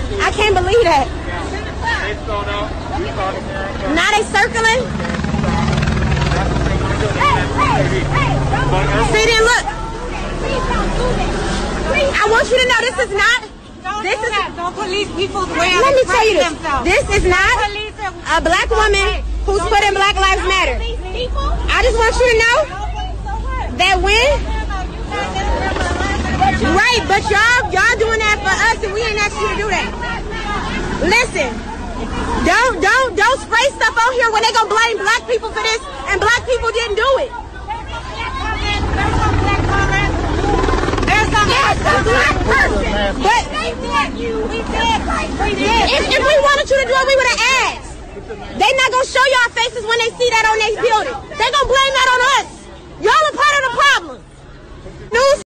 I can't believe that. Now they circling. See, then look. I want you to know this is not. Don't police people's way. Let me tell you this. This is not a black woman who's put in Black Lives Matter. I just want you to know that when. Right, but y'all doing that for us, and we ain't asked you to do that. Listen, don't spray stuff out here when they gonna blame black people for this, and black people didn't do it. There's a black person, but if we wanted you to do it, we would have asked. They not gonna show y'all faces when they see that on their building. They gonna blame that on us. Y'all are part of the problem. News.